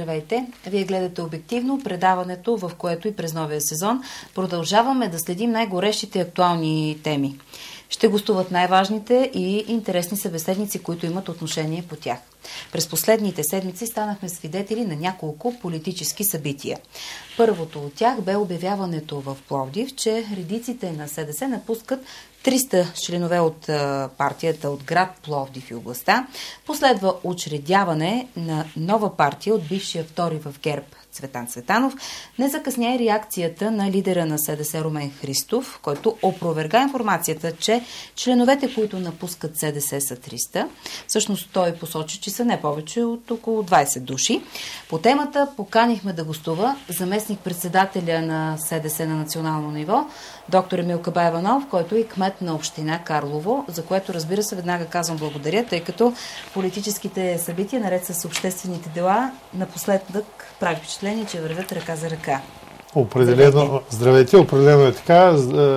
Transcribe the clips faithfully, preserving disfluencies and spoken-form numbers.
Здравейте! Вие гледате Обективно, предаването, в което и през новия сезон продължаваме да следим най-горещите актуални теми. Ще гостуват най-важните и интересни събеседници, които имат отношение по тях. През последните седмици станахме свидетели на няколко политически събития. Първото от тях бе обявяването в Пловдив, че редиците на СДС напускат триста членове от партията от град Пловдив и областта. Последва учредяване на нова партия от бившия втори в ГЕРБ Цветан Цветанов. Не закъсня и реакцията на лидера на СДС Румен Христов, който опроверга информацията, че членовете, които напускат СДС, са триста. Всъщност той посочи, че са не повече от около двайсет души. По темата поканихме да гостува заместник-председателя на СДС на национално ниво, доктор Емил Кабаев-Иванов, който е кмет на община Карлово, за което, разбира се, веднага казвам благодаря, тъй като политическите събития, наред с обществените дела, напоследък прави впечатление, че вървят ръка за ръка. Определено, здравейте. здравейте, определено е така.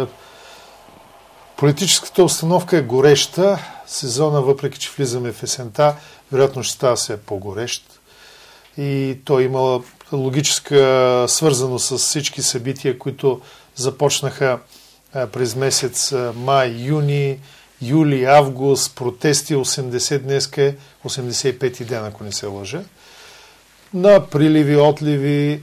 Политическата установка е гореща. Сезона, въпреки че влизаме в есента, вероятно ще става все по-горещ. И той има логическа свързаност с всички събития, които започнаха през месец май, юни, юли, август, протести, осемдесет днеска е осемдесет и пети ден, ако не се лъжа. На приливи, отливи.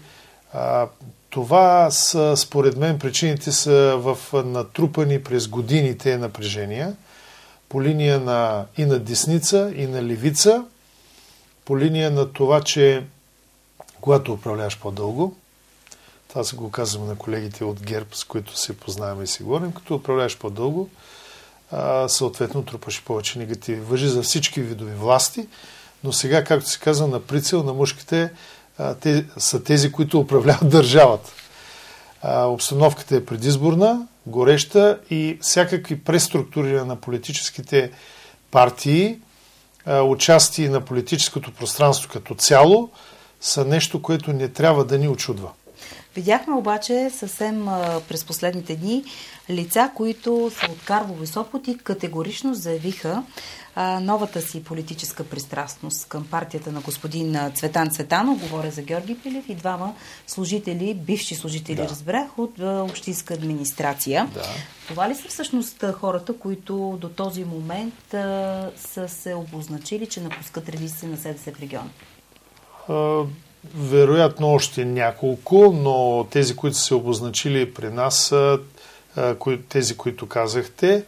Това са, според мен, причините са в натрупани през годините напрежения по линия на и на десница, и на левица, по линия на това, че когато управляваш по-дълго, това се го казвам на колегите от ГЕРБ, с които се познаваме и си говорим, като управляваш по-дълго, съответно трупаш повече негативи. Важи за всички видови власти, но сега, както се казва, на прицел на мушките те са тези, които управляват държавата. Обстановката е предизборна, гореща и всякакви преструктуриране на политическите партии, участие на политическото пространство като цяло са нещо, което не трябва да ни учудва. Видяхме обаче съвсем а, през последните дни лица, които са от Карлово и Сопот и категорично заявиха а, новата си политическа пристрастност към партията на господин Цветан Цветанов. Говоря за Георги Пилев и двама служители, бивши служители, да. разбрах, от а, общинска администрация. Да. Това ли са всъщност хората, които до този момент а, са се обозначили, че напускат редиците на СДС в региона? А... Вероятно още няколко, но тези, които са се обозначили при нас, са тези, които казахте.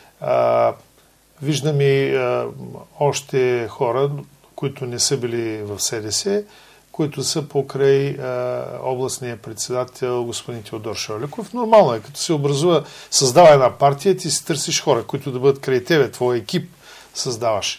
Виждам и още хора, които не са били в СДС, които са покрай областния председател господин Теодор Шоликов. Нормално е, като се образува, създава една партия, ти си търсиш хора, които да бъдат край тебе, твой екип създаваш.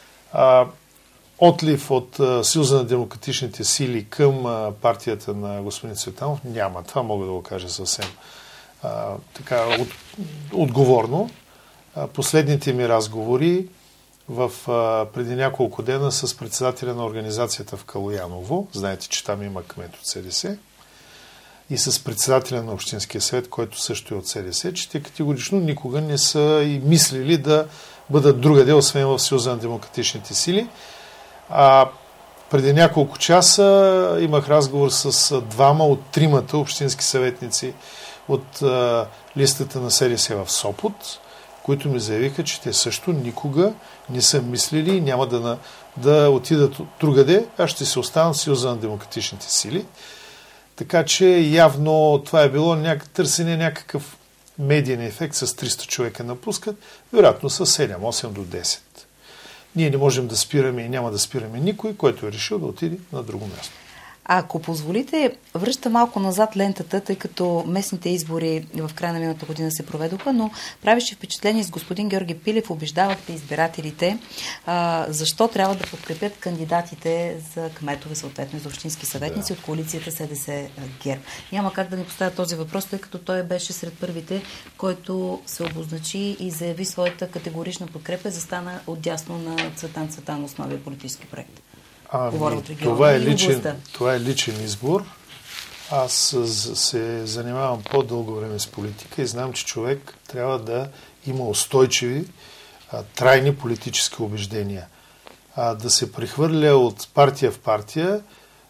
Отлив от Съюза на демократичните сили към партията на господин Цветанов няма. Това мога да го кажа съвсем а, така от, отговорно. А, последните ми разговори в, а, преди няколко дена с председателя на организацията в Калояново, знаете, че там има кмет от СДС, и с председателя на Общинския съвет, който също е от СДС, че те категорично никога не са и мислили да бъдат другаде, освен в Съюза на демократичните сили. А, преди няколко часа имах разговор с двама от тримата общински съветници от а, листата на СДС в Сопот, които ми заявиха, че те също никога не са мислили и няма да, да отидат другаде, а ще се останат в Съюза на демократичните сили. Така че явно това е било няк... търсене някакъв медиен ефект с триста човека напускат, вероятно с седем, осем до десет. Ние не можем да спираме и няма да спираме никой, който е решил да отиде на друго място. Ако позволите, връща малко назад лентата, тъй като местните избори в края на миналата година се проведоха, но правеше впечатление с господин Георги Пилев, убеждавахте избирателите, а, защо трябва да подкрепят кандидатите за кметове, съответно за общински съветници да. от коалицията СДС ГЕРБ. Няма как да ни поставя този въпрос, тъй като той беше сред първите, който се обозначи и заяви своята категорична подкрепа, застана отдясно на Цветан Цветанов с новия политически проект. А, това, е личен, това е личен избор. Аз се занимавам по-дълго време с политика и знам, че човек трябва да има устойчиви, а, трайни политически убеждения. А, да се прехвърля от партия в партия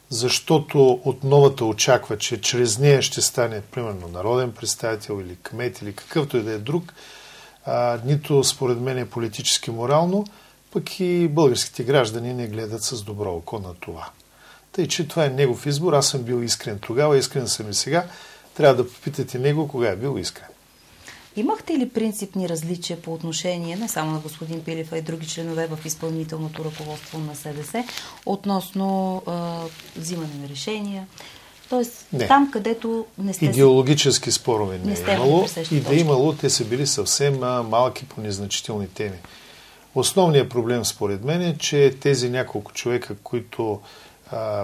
защото от новата очаква, че чрез нея ще стане, примерно, народен представител или кмет или какъвто и да е друг, а, нито според мен е политически морално, пък и българските граждани не гледат с добро око на това. Тъй, че това е негов избор. Аз съм бил искрен тогава, искрен съм и сега. Трябва да попитате него кога е бил искрен. Имахте ли принципни различия по отношение не само на господин Пилев, а и други членове в изпълнителното ръководство на СДС относно а, взимане на решения? Тоест, не. Там, където не сте... Идеологически спорове не, не е имало. И да е имало, те са били съвсем а, малки по незначителни теми. Основният проблем, според мен, е, че тези няколко човека, които а,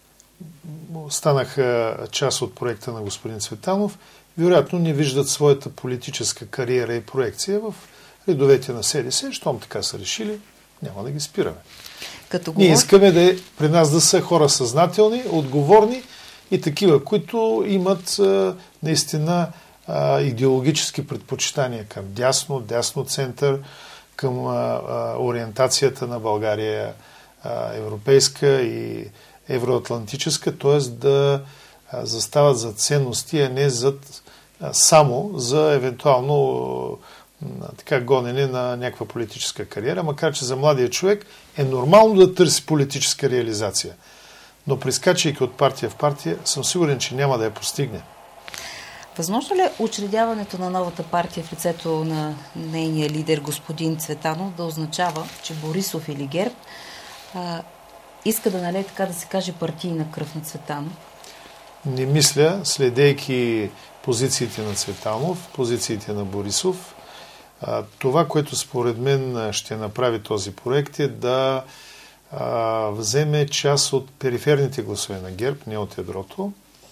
станаха част от проекта на господин Цветанов, вероятно не виждат своята политическа кариера и проекция в редовете на СДС. Щом така са решили, няма да ги спираме. Като Ние искаме да е, при нас да са хора съзнателни, отговорни и такива, които имат а, наистина а, идеологически предпочитания към дясно, дясно център, към а, а, ориентацията на България а, европейска и евроатлантическа, т.е. да а, застават за ценности, а не зад, а, само за евентуално а, така гонене на някаква политическа кариера, макар че за младия човек е нормално да търси политическа реализация. Но прескачайки от партия в партия, съм сигурен, че няма да я постигне. Възможно ли е учредяването на новата партия в лицето на нейния лидер господин Цветанов да означава, че Борисов или ГЕРБ а, иска да налее, така да се каже, партийна кръв на Цветанов? Не мисля, следейки позициите на Цветанов, позициите на Борисов. А, това, което според мен ще направи този проект, е да а, вземе част от периферните гласове на ГЕРБ, не от ядрото,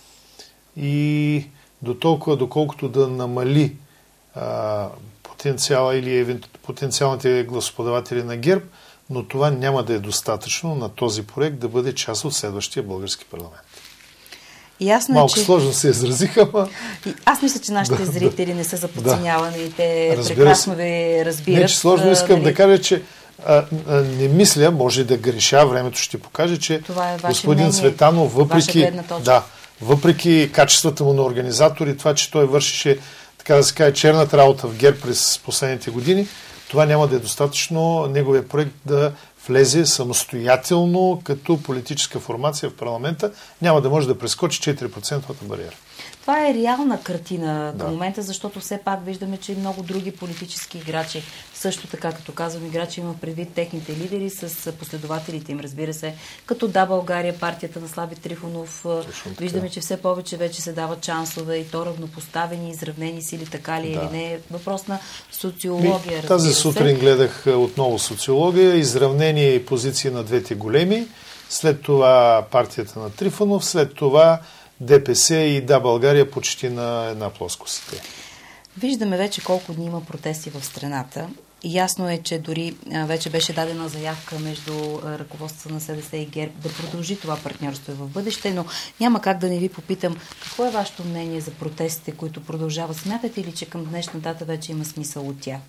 и до толкова, доколкото да намали а, потенциала или потенциалните гласоподаватели на ГЕРБ, но това няма да е достатъчно на този проект да бъде част от следващия български парламент. Ясно, Малко че... сложно се изразиха, ама... Аз мисля, че нашите да, зрители не са за подценяване да. И те Разбира прекрасно се. Ви разбират. Не, че сложно искам нали... да кажа, че а, а, не мисля, може да греша, времето ще покаже, че това е господин мнение, Цветанов, въпреки, да, въпреки качествата му на организатор и това, че той вършише, така да се каже, черната работа в ГЕРБ през последните години, това няма да е достатъчно неговия проект да влезе самостоятелно като политическа формация в парламента, няма да може да прескочи четири процента бариера. Това е реална картина да. до момента, защото все пак виждаме, че и много други политически играчи, също така, като казвам играчи, има предвид техните лидери с последователите им, разбира се, като Да, България, партията на Слави Трифонов. Виждаме, че все повече вече се дават шансове и то равнопоставени, изравнени сили, така ли да. Или не. Въпрос на социология. Тази сутрин гледах отново социология, изравнени позиции на двете големи, след това партията на Трифонов, след това ДПС и Да, България почти на една плоскост. Виждаме вече колко дни има протести в страната. Ясно е, че дори вече беше дадена заявка между ръководството на СДС и ГЕРБ да продължи това партньорство в бъдеще, но няма как да не ви попитам какво е вашето мнение за протестите, които продължават. Смятате ли, че към днешна дата вече има смисъл от тях?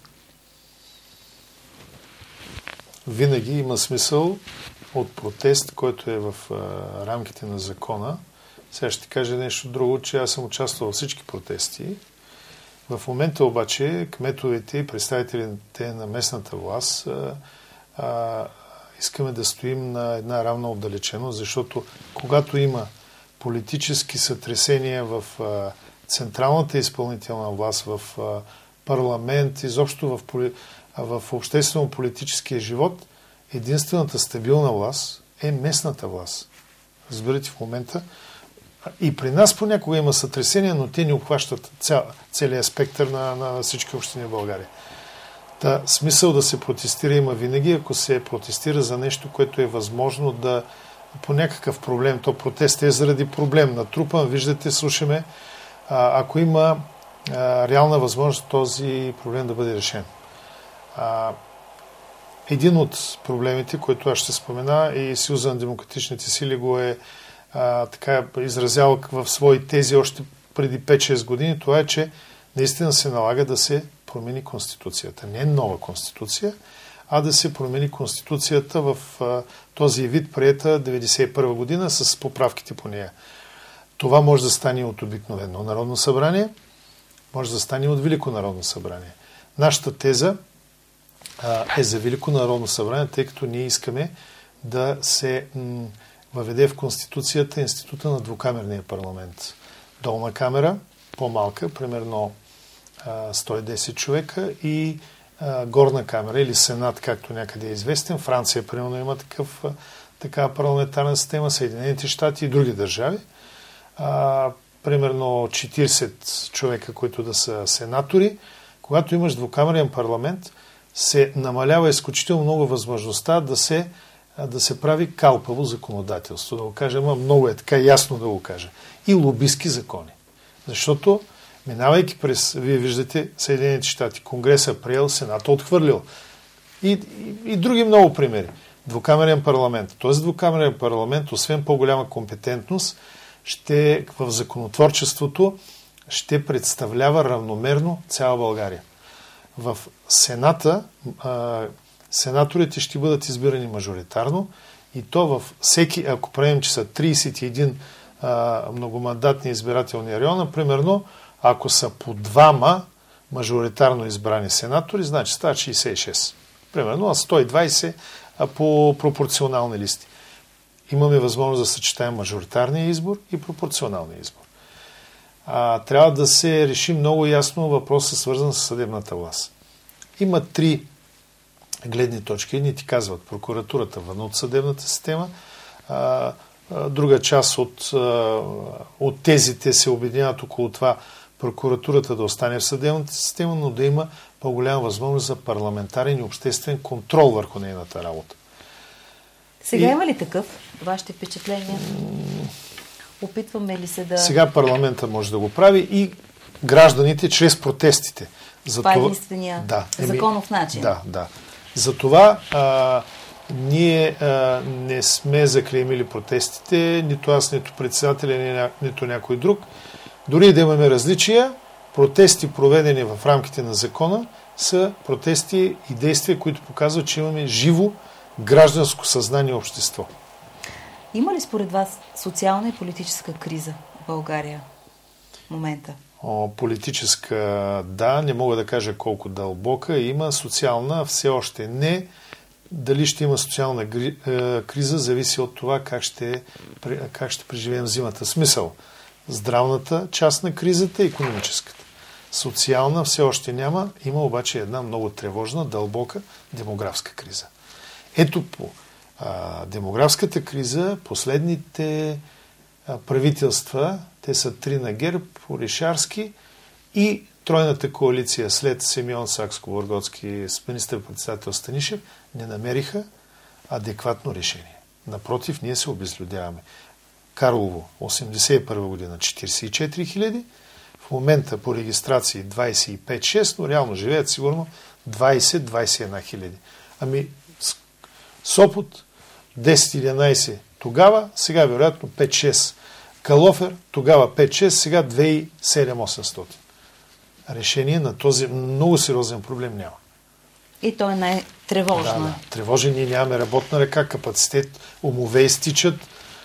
Винаги има смисъл от протест, който е в а, рамките на закона. Сега ще кажа нещо друго, че аз съм участвал в всички протести. В момента обаче кметовете и представителите на местната власт а, а, искаме да стоим на една равна отдалеченост, защото когато има политически сътресения в а, централната изпълнителна власт, в а, парламент, изобщо в, поли... в обществено-политическия живот, единствената стабилна власт е местната власт. Разберете, в момента и при нас понякога има сътресения, но те не обхващат цял, целият спектър на, на всички общини в България. Та, смисъл да се протестира има винаги, ако се протестира за нещо, което е възможно да по някакъв проблем. То протест е заради проблем натрупан. Виждате, слушаме, а, ако има а, реална възможност този проблем да бъде решен. А, един от проблемите, който аз ще спомена, и Съюза на демократичните сили го е а, така изразял в свои тези още преди пет-шест години, това е, че наистина се налага да се промени Конституцията. Не нова Конституция, а да се промени Конституцията в а, този вид, приета деветдесет и първа година с поправките по нея. Това може да стане от обикновено Народно събрание, може да стане от Велико Народно събрание. Нашата теза а, е за Велико Народно събрание, тъй като ние искаме да се м, въведе в Конституцията института на двукамерния парламент. Долна камера, по-малка, примерно а, сто и десет човека, и а, горна камера или сенат, както някъде е известен. Франция, примерно, има такъв, такава парламентарна система, Съединените щати и други държави. А, примерно четиридесет човека, които да са сенатори. Когато имаш двукамерен парламент, се намалява изключително много възможността да се, да се прави калпаво законодателство. Да го кажем, много е така ясно да го кажа. И лобистки закони. Защото, минавайки през, вие виждате, Съединените щати, Конгреса приел, Сената отхвърлил. И, и, и други много примери. Двукамерен парламент. Този двукамерен парламент, освен по-голяма компетентност, ще в законотворчеството ще представлява равномерно цяла България. В Сената а, сенаторите ще бъдат избирани мажоритарно и то във всеки, ако правим, че са тридесет и един а, многомандатни избирателни района, примерно, ако са по двама мажоритарно избрани сенатори, значи става шейсет и шест. Примерно, а сто и двадесет а по пропорционални листи. Имаме възможност да съчетаем мажоритарния избор и пропорционалния избор. А, трябва да се реши много ясно въпросът, свързан с съдебната власт. Има три гледни точки. Едни ти казват прокуратурата вън от съдебната система, а, а, друга част от, а, от тезите се обединяват около това прокуратурата да остане в съдебната система, но да има по-голяма възможност за парламентарен и обществен контрол върху нейната работа. Сега и... има ли такъв? Вашите впечатления? Опитваме ли се да... Сега парламента може да го прави и гражданите чрез протестите. За това е единствения да, законов начин. Да, да. Затова а, ние а, не сме заклеймили протестите, нито аз, нито председателя, нито някой друг. Дори да имаме различия, протести, проведени в рамките на закона, са протести и действия, които показват, че имаме живо гражданско съзнание и общество. Има ли според вас социална и политическа криза в България в момента? О, политическа, да, не мога да кажа колко дълбока. Има социална, все още не. Дали ще има социална криза, зависи от това как ще, как ще преживеем зимата. Смисъл, здравната част на кризата и икономическата. Социална все още няма, има обаче една много тревожна, дълбока демографска криза. Ето по а, демографската криза, последните а, правителства, те са три на ГЕРБ, Орешарски и тройната коалиция след Симеон Сакскобургготски с министър-председател Станишев, не намериха адекватно решение. Напротив, ние се обезлюдяваме. Карлово, осемдесет и първа година, четиридесет и четири хиляди, в момента по регистрации двадесет и пет шест, но реално живеят сигурно двадесет до двадесет и една хиляди. Ами Сопот десет единадесет тогава, сега вероятно пет шест. Калофер тогава пет шест, сега две хиляди и седем осемстотин. Решение на този много сериозен проблем няма. И то е най-тревожно. Да, да. Тревожен, ние нямаме работна ръка, капацитет, умове изтичат.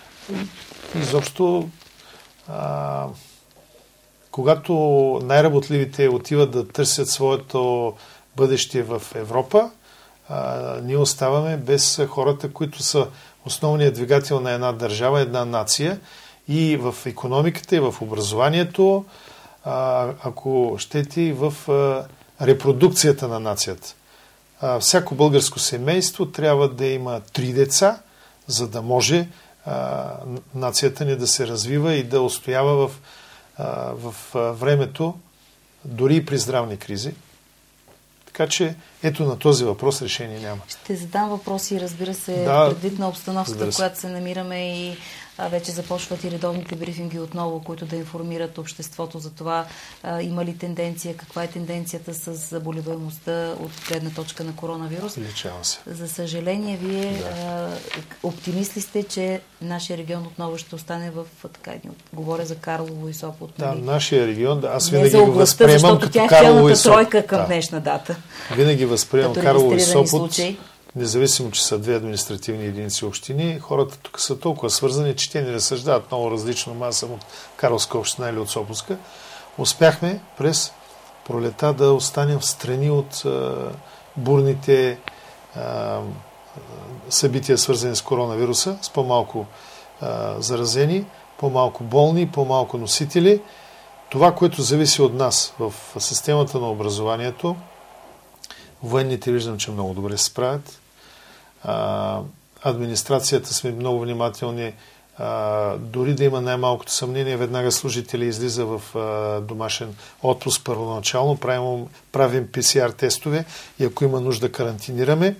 Изобщо, а, когато най-работливите отиват да търсят своето бъдеще в Европа, а, ние оставаме без хората, които са основният двигател на една държава, една нация, и в икономиката, и в образованието, а, ако щете, и в а, репродукцията на нацията. А, всяко българско семейство трябва да има три деца, за да може а, нацията ни да се развива и да устоява в, а, в а, времето, дори и при здравни кризи. Така че, ето на този въпрос решение няма. Ще задам въпроси, разбира се, да, предвид на обстановката, в която се намираме, и а, вече започват и редовните брифинги отново, които да информират обществото за това. А, има ли тенденция, каква е тенденцията с заболеваемостта от гледна точка на коронавирус? Личава се. За съжаление, вие да. а, оптимист ли сте, че нашия регион отново ще остане в, така, говоря за Карлово и Сопот? Да, нашия регион, да, аз не винаги за го областта, възприемам като Карлово и Сопот. Тройка към да. днешна дата. Винаги възприемам Карлово и Сопот, случаи. Независимо, че са две административни единици общини, хората тук са толкова свързани, че те не разсъждават много различно. Аз съм от Карловска община или от Сопотска. Успяхме през пролета да останем в страни от а, бурните а, събития, свързани с коронавируса, с по-малко а, заразени, по-малко болни, по-малко носители. Това, което зависи от нас в системата на образованието, военните виждам, че много добре се справят. А, администрацията сме много внимателни. А, дори да има най-малкото съмнение, веднага служители излиза в а, домашен отпуск първоначално, правим, правим пи си ар тестове и ако има нужда карантинираме.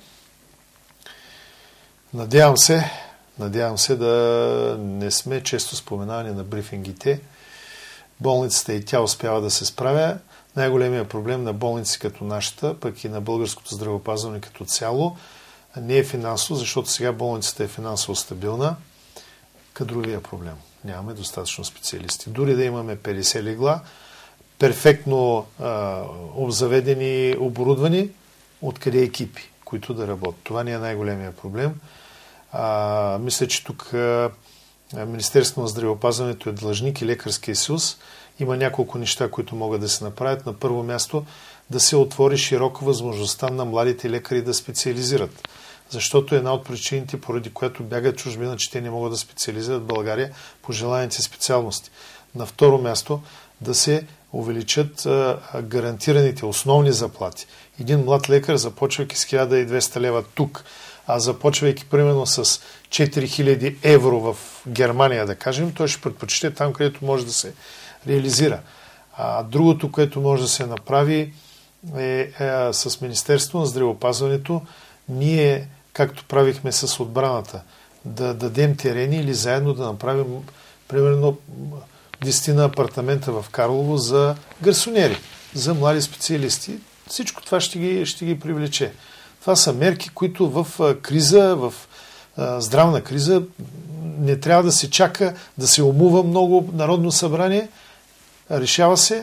Надявам се, надявам се да не сме често споменавани на брифингите. Болницата и тя успява да се справя. Най-големият проблем на болници като нашата, пък и на българското здравеопазване като цяло, не е финансово, защото сега болницата е финансово стабилна. Кадровия проблем. Нямаме достатъчно специалисти. Дори да имаме петдесет легла, перфектно а, обзаведени, оборудвани, откъде екипи, които да работят. Това не е най-големия проблем. А, мисля, че тук а, Министерството на здравеопазването е длъжник и Лекарския съюз. Има няколко неща, които могат да се направят. На първо място да се отвори широко възможността на младите лекари да специализират. Защото една от причините, поради която бягат чужбина, че те не могат да специализират в България по желаните специалности. На второ място да се увеличат а, гарантираните основни заплати. Един млад лекар, започвайки с хиляда и двеста лева тук, а започвайки примерно с четири хиляди евро в Германия, да кажем, той ще предпочете там, където може да се реализира. А другото, което може да се направи е, е с Министерство на здравеопазването, ние, както правихме с отбраната, да дадем терени или заедно да направим примерно десет апартамента в Карлово за гарсонери, за млади специалисти. Всичко това ще ги, ще ги привлече. Това са мерки, които в криза, в здравна криза не трябва да се чака, да се умува много Народно събрание. Решава се,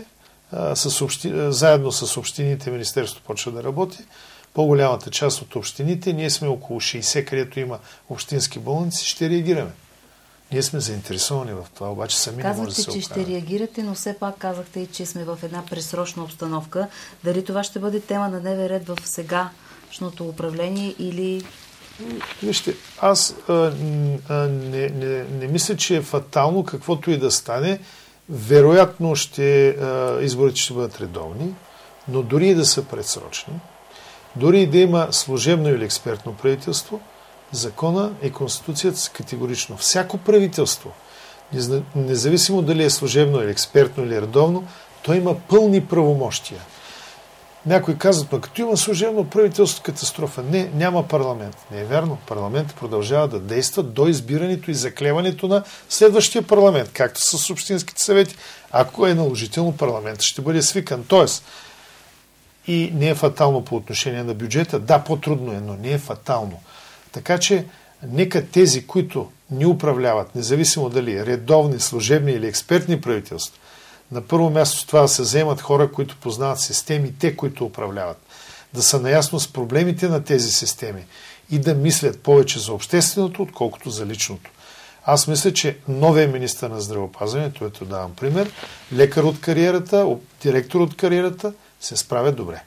с общи... заедно с общините Министерството почва да работи. По-голямата част от общините, ние сме около шейсет, където има общински болници, ще реагираме. Ние сме заинтересовани в това, обаче сами казахте, не може да се оправим. Казахте, че ще реагирате, но все пак казахте и, че сме в една предсрочна обстановка. Дали това ще бъде тема на дневен ред в сегашното управление или... Вижте, аз а, а, не, не, не мисля, че е фатално каквото и да стане. Вероятно ще, а, изборите ще бъдат редовни, но дори и да са предсрочни, дори и да има служебно или експертно правителство, закона и конституцията са категорично. Всяко правителство, независимо дали е служебно или експертно или редовно, то има пълни правомощия. Някои казват, но като има служебно правителство, катастрофа. Не, няма парламент. Не е вярно. Парламентът продължава да действа до избирането и заклеването на следващия парламент, както с общинските съвети. Ако е наложително, парламентът ще бъде свикан. Тоест, и не е фатално по отношение на бюджета. Да, по-трудно е, но не е фатално. Така че, нека тези, които ни управляват, независимо дали редовни, служебни или експертни правителства, на първо място това да се вземат хора, които познават системи, те, които управляват, да са наясно с проблемите на тези системи и да мислят повече за общественото, отколкото за личното. Аз мисля, че новия министър на здравеопазването, ето давам пример, лекар от кариерата, директор от кариерата, се справят добре.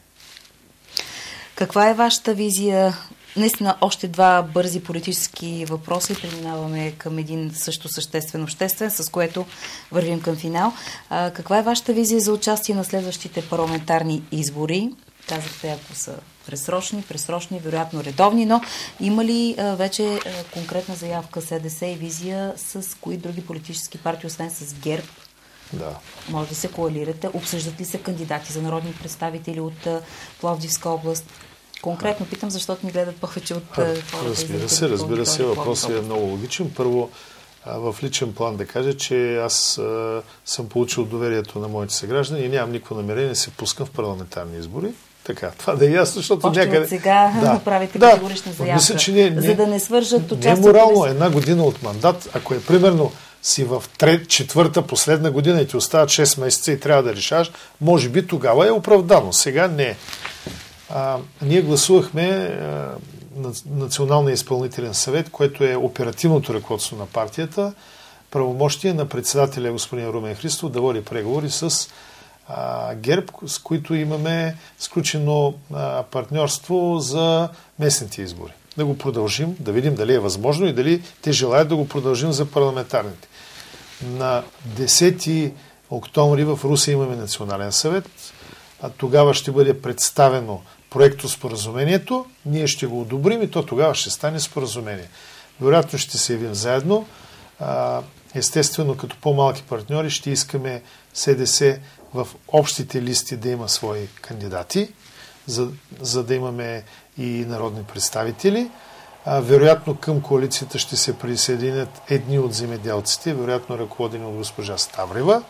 Каква е вашата визия? Наистина, още два бързи политически въпроса и преминаваме към един също съществен обществен, с което вървим към финал. А, каква е вашата визия за участие на следващите парламентарни избори? Казахте, ако са пресрочни, пресрочни, вероятно редовни, но има ли а, вече а, конкретна заявка СДС и визия с кои други политически партии, освен с ГЕРБ? Да. Може да се коалирате? Обсъждат ли се кандидати за народни представители от а, Пловдивска област? Конкретно питам, защото ни гледат повече от хората. Разбира се, разбира се, въпросът е много логичен. Първо, в личен план да кажа, че аз а, съм получил доверието на моите съграждани и нямам никакво намерение да се пускам в парламентарни избори. Така, това да е ясно, защото още някъде... от сега да. направите да. категорична заявка, мисля, че не, не, за да не свържат участието. Не е морално една година от мандат, ако е примерно си в трет, четвърта, последна година и ти остават шест месеца и трябва да решаваш, може би тогава е оправдано. Сега не е. А, ние гласувахме а, Националния изпълнителен съвет, което е оперативното ръководство на партията, правомощие на председателя господин Румен Христов да води преговори с а, ГЕРБ, с които имаме сключено а, партньорство за местните избори. Да го продължим, да видим дали е възможно и дали те желаят да го продължим за парламентарните. На десети октомври в Русе имаме национален съвет, а тогава ще бъде представено проекто споразумението, ние ще го одобрим и то тогава ще стане споразумение. Вероятно ще се явим заедно. Естествено, като по-малки партньори ще искаме СДС в общите листи да има свои кандидати, за, за да имаме и народни представители. Вероятно към коалицията ще се присъединят едни от земеделците, вероятно ръководени от госпожа Ставрева.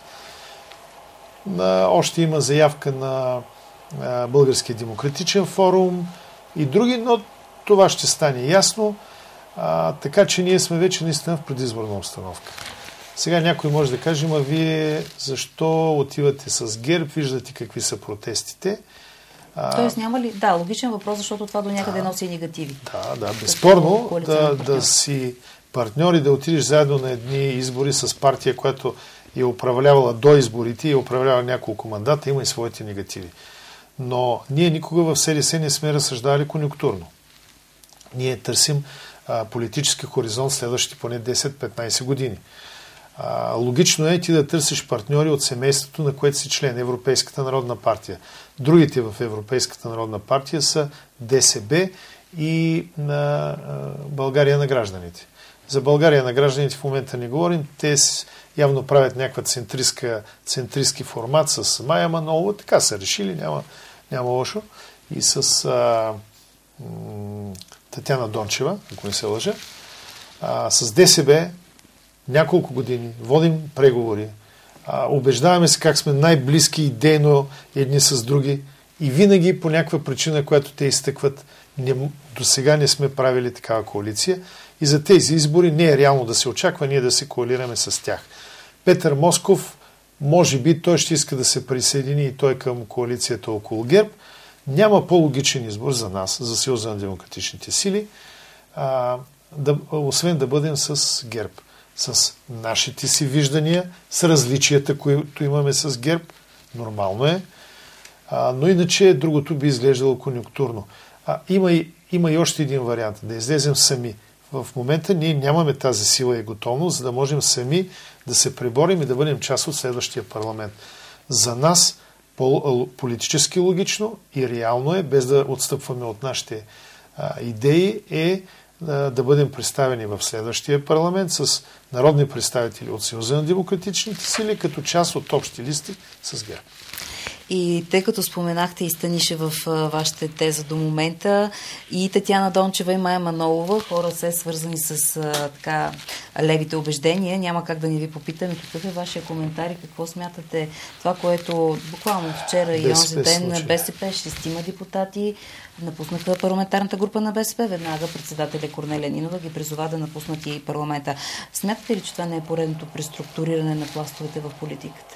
Още има заявка на Българския демократичен форум и други, но това ще стане ясно. А, така че ние сме вече наистина в предизборна обстановка. Сега някой може да каже, ма вие защо отивате с ГЕРБ, виждате какви са протестите. А, Тоест няма ли... Да, логичен въпрос, защото това до някъде да, носи негативи. Да, да, безспорно да, да си партньори, да отидеш заедно на едни избори с партия, която е управлявала до изборите и е управлявала няколко мандата, има и своите негативи. Но ние никога в СДС не сме разсъждавали конюнктурно. Ние търсим а, политически хоризонт следващите поне десет-петнайсет години. А, логично е ти да търсиш партньори от семейството, на което си член, Европейската народна партия. Другите в Европейската народна партия са ДСБ и на а, България на гражданите. За България на гражданите в момента не говорим. Те явно правят някаква центристски формат с Мая Манолова. Така са решили, няма, няма лошо. И с а, м, Татяна Дончева, ако не се лъжа. А, с ДСБ няколко години водим преговори. А, убеждаваме се как сме най-близки идейно едни с други. И винаги по някаква причина, която те изтъкват, до сега не сме правили такава коалиция. И за тези избори не е реално да се очаква ние да се коалираме с тях. Петър Москов, може би той ще иска да се присъедини и той към коалицията около ГЕРБ. Няма по-логичен избор за нас, за Съюза на демократичните сили, а, да, освен да бъдем с ГЕРБ. С нашите си виждания, с различията, които имаме с ГЕРБ. Нормално е. А, но иначе другото би изглеждало конюнктурно. А, има, и, има и още един вариант. Да излезем сами. В момента ние нямаме тази сила и готовност, за да можем сами да се преборим и да бъдем част от следващия парламент. За нас политически логично и реално е, без да отстъпваме от нашите а, идеи, е а, да бъдем представени в следващия парламент с народни представители от Съюза на демократичните сили, като част от общи листи с ГЕРБ. И тъй като споменахте и Станишев в вашите теза до момента, и Татяна Дончева и Мая Манолова, хора се свързани с а, така левите убеждения, няма как да не ви попитаме какъв е вашия коментар и какво смятате това, което буквално вчера и онзи ден на БСП, шестима депутати напуснаха парламентарната група на БСП. Веднага председателя Корнелия Нинова ги призова да напуснат и парламента. Смятате ли, че това не е поредното преструктуриране на пластовете в политиката?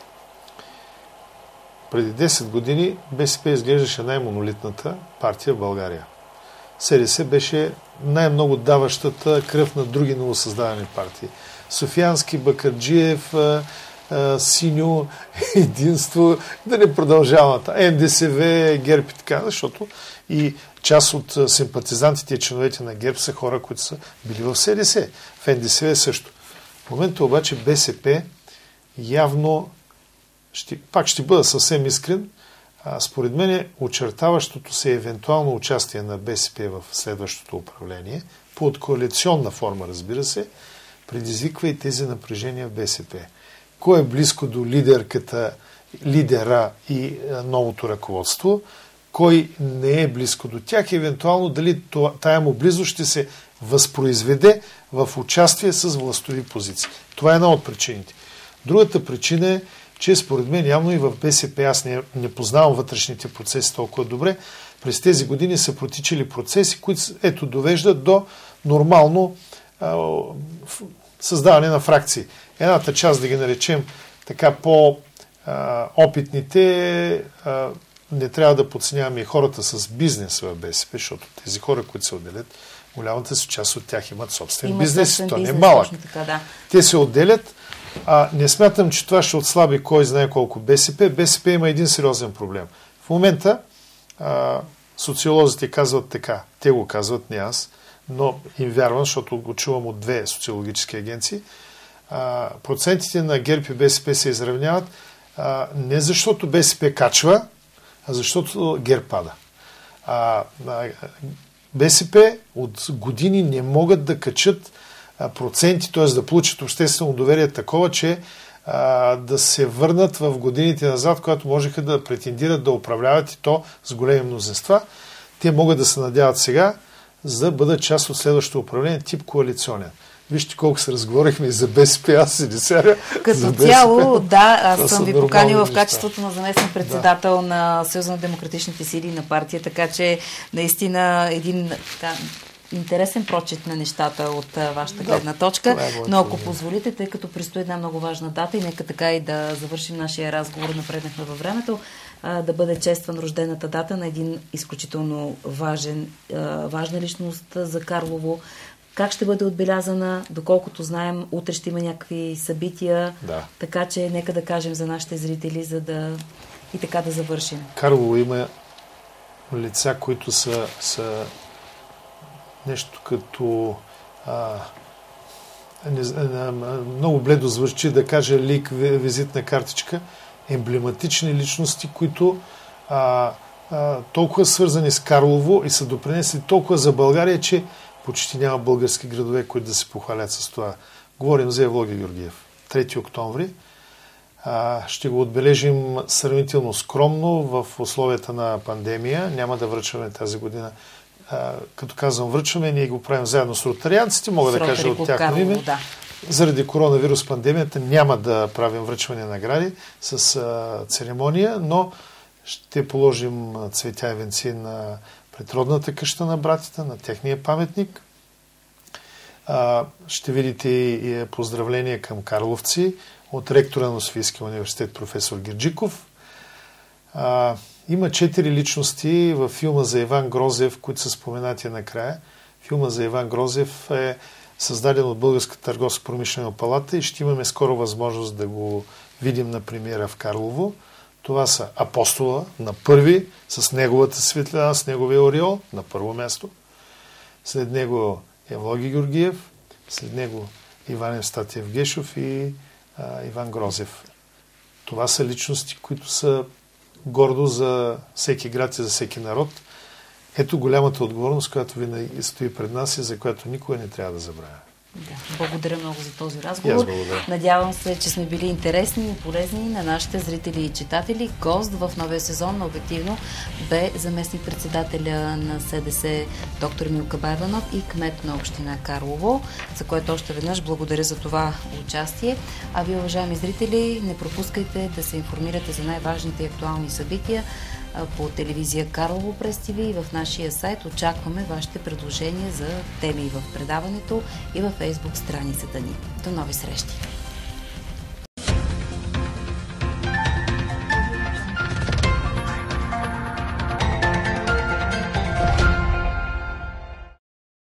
Преди десет години БСП изглеждаше най-монолитната партия в България. СДС беше най-много даващата кръв на други новосъздадени партии. Софиянски, Бакърджиев, Синьо, Единство, да не продължават. НДСВ, ГЕРБ и така, защото и част от симпатизантите и членовете на ГЕРБ са хора, които са били в СДС. В НДСВ също. В момента обаче БСП явно Ще, пак ще бъда съвсем искрен. А, според мен очертаващото се евентуално участие на БСП в следващото управление, под коалиционна форма, разбира се, предизвиква и тези напрежения в БСП. Кой е близко до лидерката, лидера и а, новото ръководство, кой не е близко до тях, евентуално дали това, тая му близо ще се възпроизведе в участие с властови позиции. Това е една от причините. Другата причина е, че според мен явно и в БСП, аз не, не познавам вътрешните процеси толкова добре, през тези години са протичали процеси, които ето довеждат до нормално а, създаване на фракции. Едната част, да ги наречем така по-опитните, не трябва да подценяваме и хората с бизнес в БСП, защото тези хора, които се отделят, голямата си част от тях имат собствен Има бизнес. собствен То не е бизнес, малък. точно така, да. Те се отделят. А, не смятам, че това ще отслаби кой знае колко БСП. БСП има един сериозен проблем. В момента а, социолозите казват така. Те го казват, не аз, но им вярвам, защото го чувам от две социологически агенции. А, процентите на ГЕРБ и БСП се изравняват а, не защото БСП качва, а защото ГЕРБ пада. А, а, БСП от години не могат да качат а, проценти, т.е. да получат обществено доверие такова, че а, да се върнат в годините назад, когато можеха да претендират да управляват и то с големи мнозинства. Те могат да се надяват сега, за да бъдат част от следващото управление, тип коалиционен. Вижте колко се разговорихме и за БСП, аз се не сега. Като цяло, да, аз съм ви поканила в качеството на заместник председател да. на Съюза на демократичните сили на партия, така че наистина един така, интересен прочит на нещата от а, вашата да, гледна точка. Е но ако позволите, тъй като предстои една много важна дата и нека така и да завършим нашия разговор, напреднахме във времето, а, да бъде честван рождената дата на един изключително важен, а, важна личност за Карлово. Как ще бъде отбелязана, доколкото знаем, утре ще има някакви събития, да. Така че нека да кажем за нашите зрители, за да и така да завършим. Карлово има лица, които са, са нещо като а, не, а, много бледо звучи да кажа лик, визитна картичка, емблематични личности, които а, а, толкова свързани с Карлово и са допринесли толкова за България, че почти няма български градове, които да се похвалят с това. Говорим за Евлоги Георгиев. трети октомври. А, ще го отбележим сравнително скромно в условията на пандемия. Няма да връчваме тази година. А, като казвам връчваме, ние го правим заедно с ротарианците, мога да кажа от тяхно име. Да. Заради коронавирус пандемията няма да правим връчване награди с а, церемония, но ще положим цветя и венци на предродната къща на братите, на техния паметник. А, ще видите и поздравления към карловци от ректора на Софийския университет професор Герджиков. А, има четири личности във филма за Иван Грозев, които са споменати накрая. Филма за Иван Грозев е създаден от Българската търговско-промишлена палата и ще имаме скоро възможност да го видим на премиера в Карлово. Това са Апостола на първи, с неговата светлина, с неговия ореол, на първо място. След него Евлоги Георгиев, след него Иван Евстатиев Гешов и а, Иван Грозев. Това са личности, които са гордо за всеки град и за всеки народ. Ето голямата отговорност, която винаги стои пред нас и за която никога не трябва да забравя. Да, благодаря много за този разговор. Надявам се, че сме били интересни и полезни на нашите зрители и читатели. Гост в новия сезон на Обективно бе заместник-председателя на СДС доктор Милка Байванов и кмет на община Карлово, за което още веднъж благодаря за това участие. А ви, уважаеми зрители, не пропускайте да се информирате за най-важните и актуални събития по телевизия Карлово през ТВ и в нашия сайт. Очакваме вашите предложения за теми в предаването и във Фейсбук страницата ни. До нови срещи!